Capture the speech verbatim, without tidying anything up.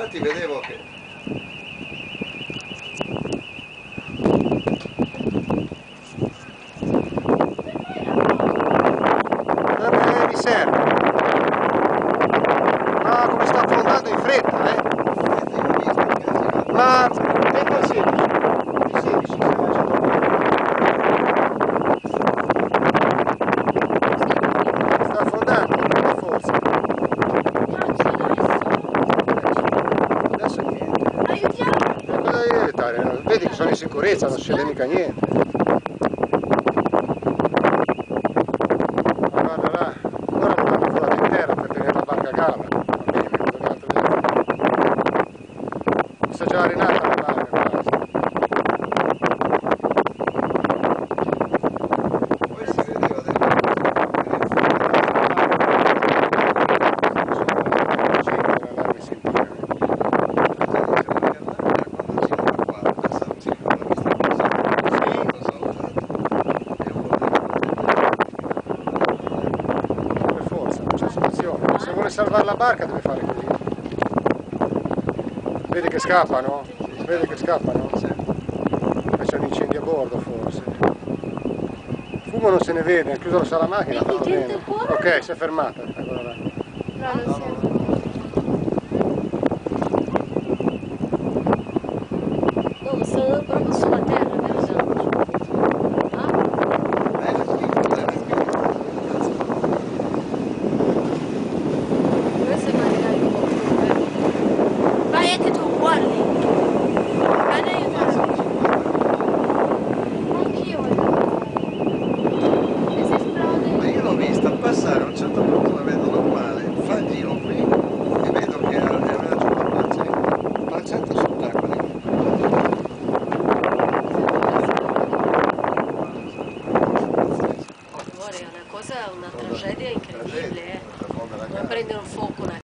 infatti vedevo che... Vabbè, mi serve. Ma come sta affrontando in fretta, eh? Ma venga il sedici. Il sedici che l'ha già tolto. Sta affondando, la forza. Adesso niente. Aiutiamo! Ma cosa devi aiutare? Vedi che sono in sicurezza, non succede mica niente. Ma guarda là, ora lo danno fuori in terra per tenere la barca a galla. Va bene, quello che altro vedere. Sta già arenata la barca quasi. Poi si vedeva dentro... L'allarme si impira. Per forza, non c'è soluzione. Se vuole salvare la barca deve fare così. Vedi che scappano? Vedi che scappano? Ma c'è un incendio a bordo forse. Il fumo non se ne vede, ha chiuso la sala macchina. Vedi, va gente bene. fuori? Ok, si è fermata. Eccola là. No, non siamo. No, sono proprio sulla terra, vero? Ah? Questo è magari un po' più. Vai anche tu, guardi! Vai ad aiutarmi! Anch'io voglio. E se esplode? Ma io l'ho vista passare, a un certo punto la vedo normale, fa il giro qui e vedo che aveva giù la pancetta. La pancetta sott'acqua di qui. Amore, è una cosa, una tragedia incredibile, eh. Come prendere un fuoco una